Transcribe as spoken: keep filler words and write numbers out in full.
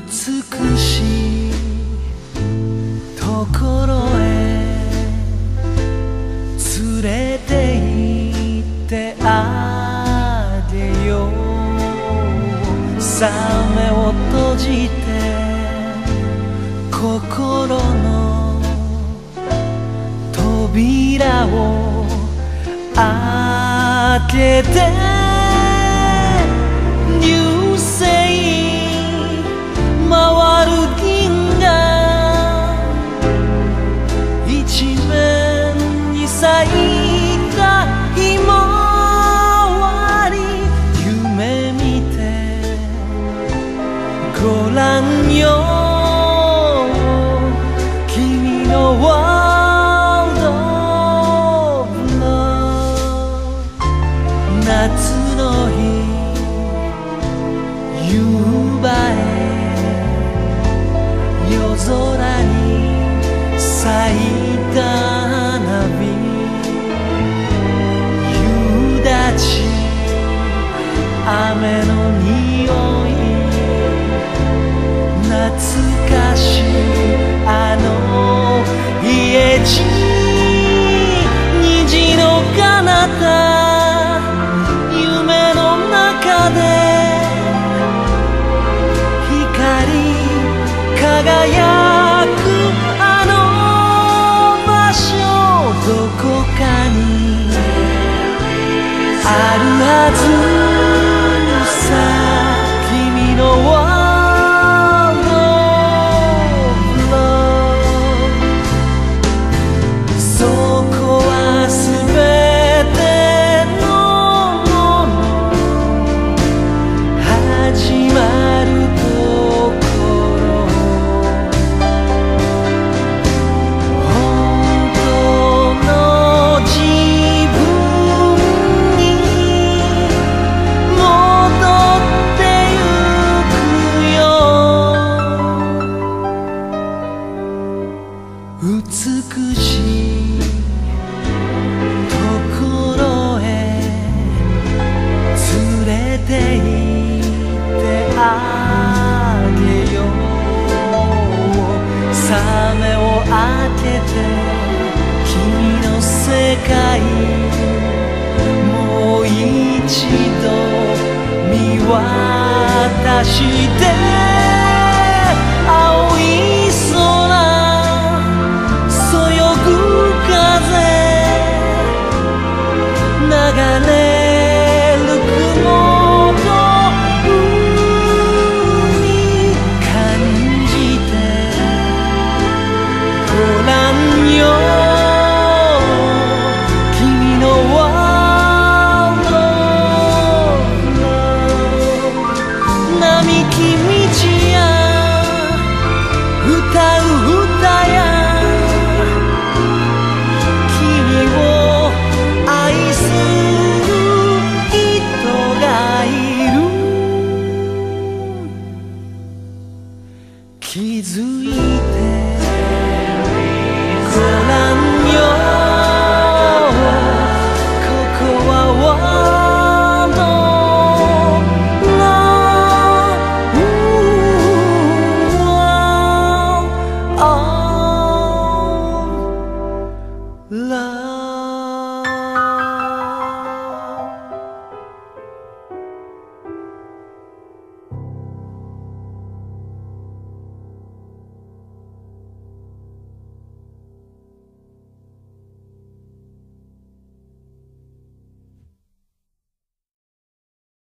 美しいところへ連れて行ってあげよう。さあ目を閉じて心の扉を開けて流星回る銀河一面に咲いたひまわり夢見てごらんよ君のワールド・オブ・ラブ。夏の日夕映え夜空に咲いた花火夕立雨の匂い懐かしいあの家路虹の彼方夢の中で輝くあの場所どこかにあるはずさ君のワールド・ラブ。そこはすべてのもの始まる美しいところへ連れて行ってあげよう。さあ目を開けて君の世界もう一度見渡して青い空流れる雲と海感じてごらんよ君のワールド・並木道や歌う歌や君を愛す気づいて